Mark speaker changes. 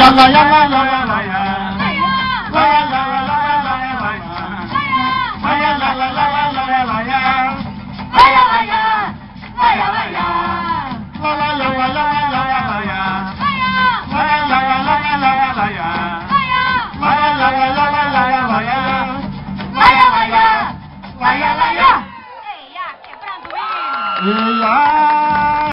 Speaker 1: 啦呀啦呀啦呀，啦呀啦呀啦呀啦呀，啦呀啦啦啦啦啦呀，啦呀啦呀啦呀，啦呀啦呀，啦啦呀啦呀啦呀啦呀，啦呀啦呀啦呀啦呀啦呀，啦呀啦呀啦呀啦呀啦呀，啦呀啦呀啦呀，啦呀啦呀。哎呀，也不让注意。哎呀。